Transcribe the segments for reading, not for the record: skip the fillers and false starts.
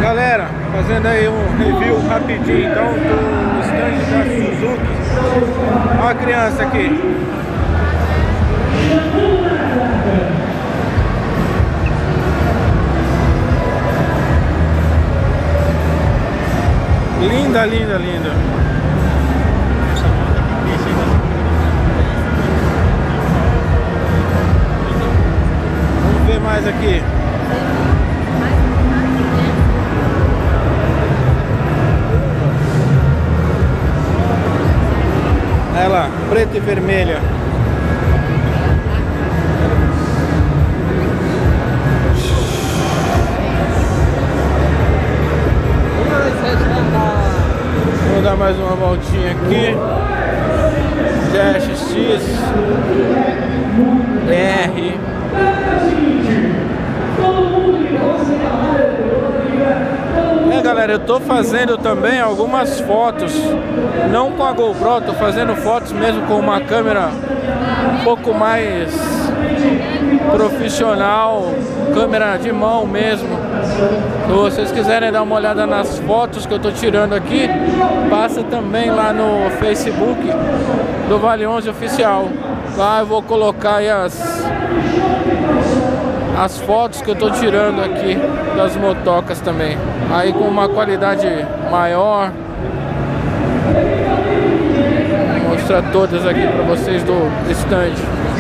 Galera, fazendo aí um review rapidinho então do stand da Suzuki. Olha a criança aqui. Linda, linda, linda. Vamos ver mais aqui. Ela, preta e vermelha. Vou dar mais uma voltinha aqui. GSX R. Galera, eu tô fazendo também algumas fotos, não com a GoPro, tô fazendo fotos mesmo com uma câmera um pouco mais profissional, câmera de mão mesmo. Se vocês quiserem dar uma olhada nas fotos que eu tô tirando aqui, passa também lá no Facebook do Vale 11 Oficial. Lá eu vou colocar aí as fotos que eu tô tirando aqui das motocas também, aí com uma qualidade maior. Vou mostrar todas aqui para vocês do stand.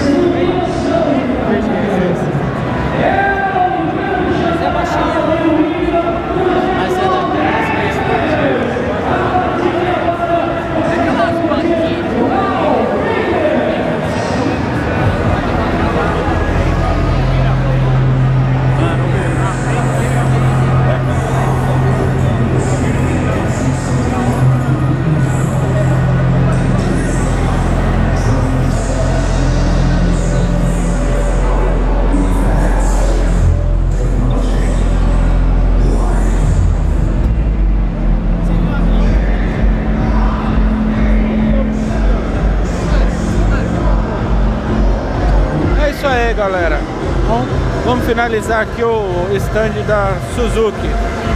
Isso aí, galera. Vamos finalizar aqui o stand da Suzuki.